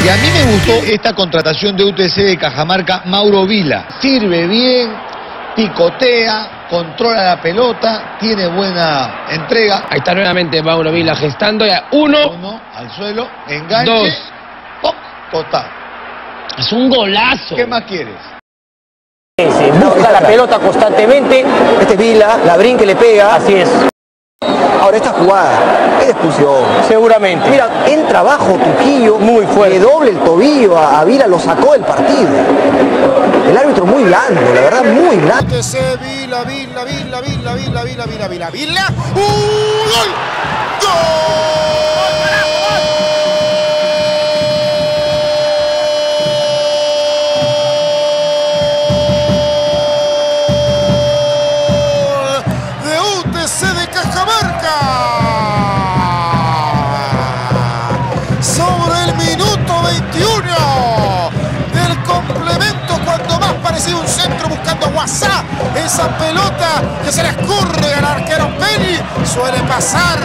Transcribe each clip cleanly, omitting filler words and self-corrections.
Y a mí me gustó esta contratación de UTC de Cajamarca, Mauro Vila. Sirve bien, picotea, controla la pelota, tiene buena entrega. Ahí está nuevamente Mauro Vila gestando. Uno al suelo, enganche. Dos. ¡Pop! Costado. Es un golazo. ¿Qué más quieres? Busca la pelota constantemente. Este es Vila, Labrín que le pega. Así es. Ahora esta jugada es de expulsión. Seguramente. Mira, entra abajo Trujillo, muy fuerte. Le doble el tobillo a Vila, lo sacó del partido. El árbitro muy blando, la verdad, muy blando. Vila. ¡Gol! Sobre el minuto 21 del complemento, cuando más parecía un centro buscando a Guasá, esa pelota que se le escurre al arquero Peli, suele pasar,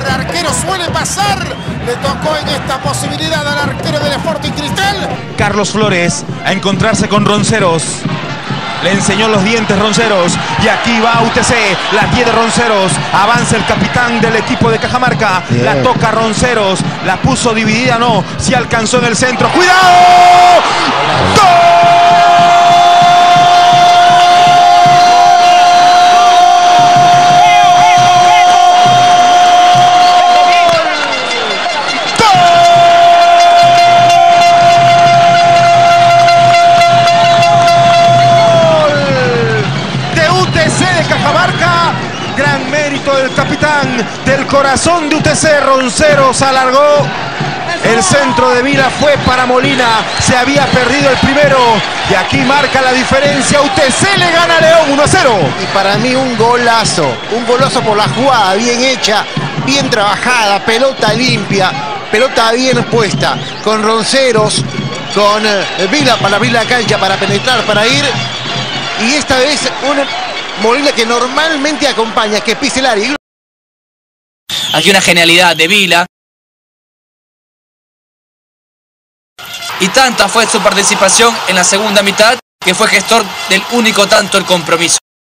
le tocó en esta posibilidad al arquero del Sporting Cristal. Carlos Flores a encontrarse con Ronceros. Le enseñó los dientes Ronceros y aquí va UTC, la tiene Ronceros, avanza el capitán del equipo de Cajamarca, la toca Ronceros, la puso dividida, no, si alcanzó en el centro, ¡cuidado! ¡Gol! Gran mérito del capitán del corazón de UTC, Ronceros alargó. El centro de Vila fue para Molina, se había perdido el primero y aquí marca la diferencia. UTC le gana a León 1-0. Y para mí un golazo por la jugada, bien hecha, bien trabajada, pelota limpia, pelota bien puesta, con Ronceros, con Vila para abrir la cancha, para penetrar, para ir. Y esta vez una Molina que normalmente acompaña, que pise el área. Aquí una genialidad de Vila. Y tanta fue su participación en la segunda mitad que fue gestor del único tanto el compromiso.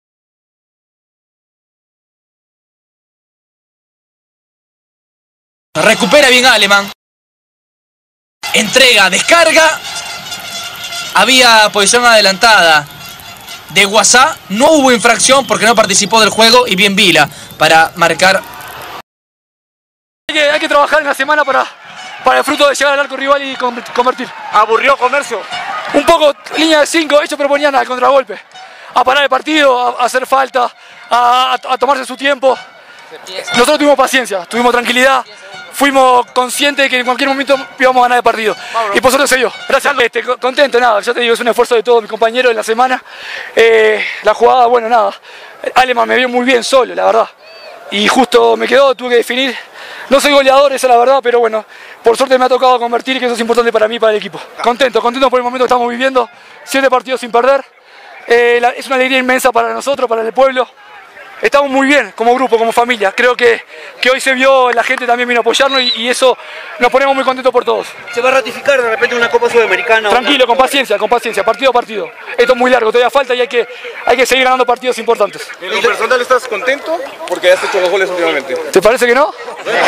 Recupera bien Alemán. Entrega, descarga. Había posición adelantada de Guasá, no hubo infracción porque no participó del juego y bien Vila para marcar. Hay que trabajar en la semana para el fruto de llegar al arco rival y convertir. ¿Aburrió Comercio? Un poco línea de 5, ellos proponían al contragolpe, a parar el partido, a hacer falta, a tomarse su tiempo. Nosotros tuvimos paciencia, tuvimos tranquilidad, fuimos conscientes de que en cualquier momento íbamos a ganar el partido. Y por suerte se dio. Gracias. Contento, nada, ya te digo, es un esfuerzo de todos mis compañeros en la semana. La jugada, bueno, nada. Alemán me vio muy bien solo, la verdad. Y justo me quedó, tuve que definir. No soy goleador, esa es la verdad, pero bueno, por suerte me ha tocado convertir y que eso es importante para mí y para el equipo. Contento por el momento que estamos viviendo. 7 partidos sin perder. Es una alegría inmensa para nosotros, para el pueblo. Estamos muy bien como grupo, como familia. Creo que hoy se vio, la gente también vino a apoyarnos y eso nos ponemos muy contentos por todos. ¿Se va a ratificar de repente una Copa Sudamericana? Tranquilo, con paciencia, partido a partido. Esto es muy largo, todavía falta y hay que seguir ganando partidos importantes. ¿En lo personal estás contento? Porque has hecho 2 goles últimamente. ¿Te parece que no?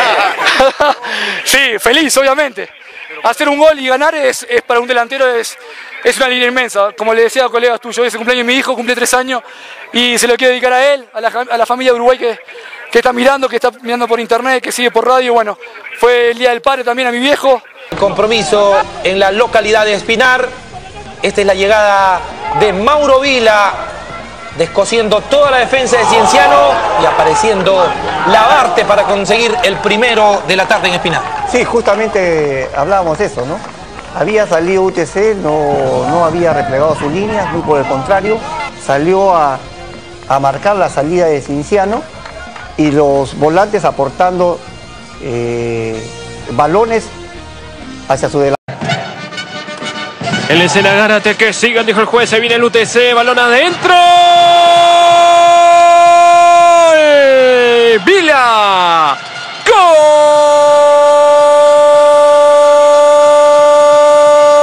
Sí, feliz, obviamente. Hacer un gol y ganar es para un delantero es una alegría inmensa. Como le decía a colegas tuyos, hoy es el cumpleaños de mi hijo, cumple 3 años y se lo quiero dedicar a él, a la familia de Uruguay que está mirando por internet, que sigue por radio. Bueno, fue el Día del Padre también a mi viejo. El compromiso en la localidad de Espinar. Esta es la llegada de Mauro Vila, descosiendo toda la defensa de Cienciano y apareciendo Labarte para conseguir el primero de la tarde en Espinar. Sí, justamente hablábamos eso, ¿no? Había salido UTC, no había replegado sus líneas, muy por el contrario, salió a marcar la salida de Cienciano y los volantes aportando balones hacia su delantero. Él es el agárrate que sigan, dijo el juez. Se viene el UTC, balón adentro. Vila. ¡Gol!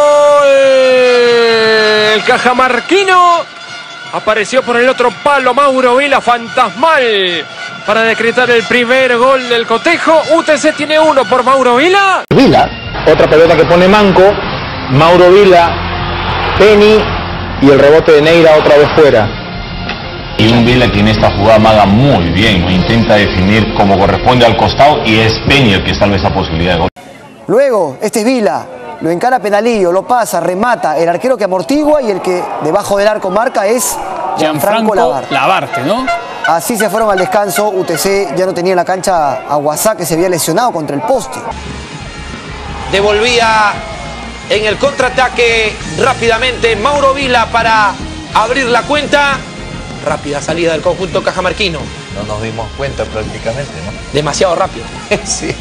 el cajamarquino. Apareció por el otro palo Mauro Vila, fantasmal, para decretar el primer gol del cotejo. UTC tiene 1 por Mauro Vila. Vila, otra pelota que pone Manco, Mauro Vila, Penny y el rebote de Neira otra vez fuera. Y un Vila que en esta jugada amaga muy bien, ¿no? Intenta definir como corresponde al costado y es Penny el que salva esa posibilidad de gol. Luego, este es Vila, lo encara Penalillo, lo pasa, remata, el arquero que amortigua y el que debajo del arco marca es Gianfranco Labarte, ¿no? Así se fueron al descanso. UTC ya no tenía en la cancha a Guasá, que se había lesionado contra el poste. Devolvía en el contraataque rápidamente Mauro Vila para abrir la cuenta. Rápida salida del conjunto cajamarquino. No nos dimos cuenta prácticamente, ¿no? Demasiado rápido. Sí.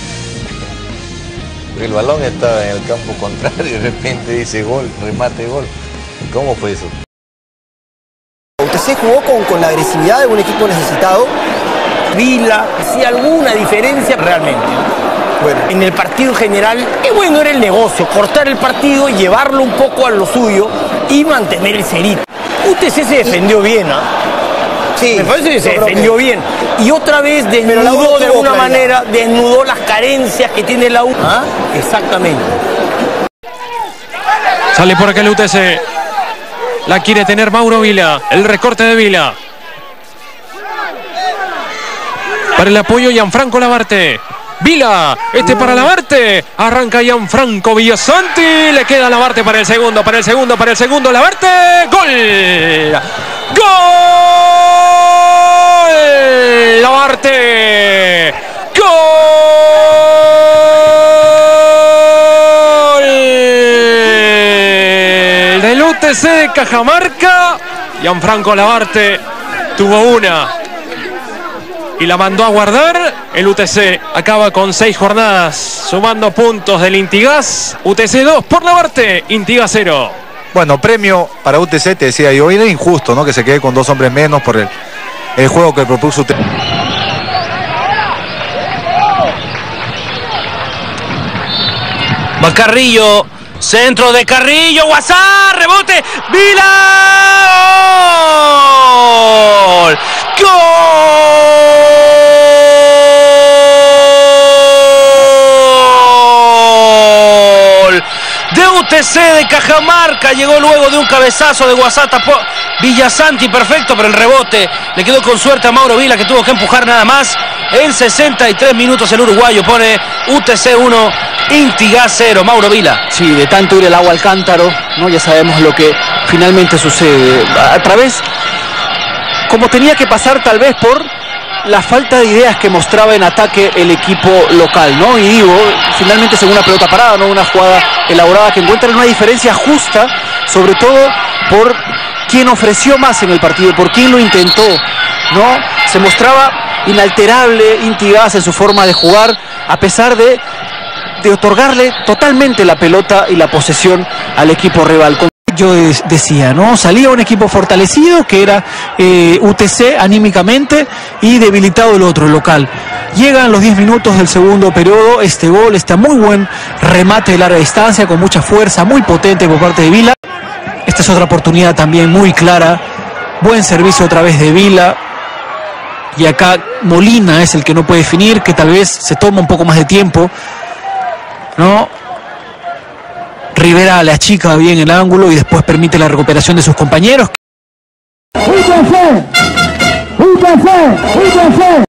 El balón estaba en el campo contrario y de repente dice gol, remate, gol. ¿Cómo fue eso? UTC jugó con la agresividad de un equipo necesitado. Vila hacía alguna diferencia realmente. Bueno, en el partido general, qué bueno era el negocio, cortar el partido, llevarlo un poco a lo suyo y mantener el cerito. UTC se defendió bien, ¿ah? Sí, me parece que se defendió bien. Y otra vez desnudó de alguna manera, desnudó las carencias que tiene la U. ¿Ah? Exactamente. Sale por acá el UTC. La quiere tener Mauro Vila. El recorte de Vila. Para el apoyo Gianfranco Labarte. Vila, para Labarte. Arranca Gianfranco Villasanti. Le queda Labarte para el segundo, Labarte. ¡Gol! ¡Gol! Labarte. ¡Gol! Del UTC de Cajamarca. Gianfranco Labarte tuvo una y la mandó a guardar. El UTC acaba con 6 jornadas, sumando puntos del Intigas. UTC 2 por Labarte, Intigas 0. Bueno, premio para UTC, te decía yo, era injusto, ¿no? Que se quede con 2 hombres menos por el juego que propuso UTC. Va Carrillo, centro de Carrillo, Guasá, rebote, Vila, gol, gol de UTC de Cajamarca. Llegó luego de un cabezazo de Guasá, tapó Villasanti, perfecto, pero el rebote le quedó con suerte a Mauro Vila, que tuvo que empujar nada más. En 63 minutos el uruguayo pone UTC 1, Intigas 0, Mauro Vila. Sí, de tanto ir el agua al cántaro, ¿no? Ya sabemos lo que finalmente sucede. A través, como tenía que pasar tal vez por la falta de ideas que mostraba en ataque el equipo local, ¿no? Y digo, finalmente según una pelota parada, ¿no? Una jugada elaborada que encuentra una diferencia justa, sobre todo por quien ofreció más en el partido, por quien lo intentó, ¿no? Se mostraba inalterable Intigas en su forma de jugar, a pesar de otorgarle totalmente la pelota y la posesión al equipo rival. Yo decía, ¿no? Salía un equipo fortalecido, que era UTC anímicamente, y debilitado el otro, el local. Llegan los 10 minutos del segundo periodo, este gol, este muy buen remate de larga distancia, con mucha fuerza, muy potente por parte de Vila. Esta es otra oportunidad también muy clara, buen servicio otra vez de Vila. Y acá Molina es el que no puede definir, que tal vez se toma un poco más de tiempo, ¿no? Rivera le achica bien el ángulo y después permite la recuperación de sus compañeros.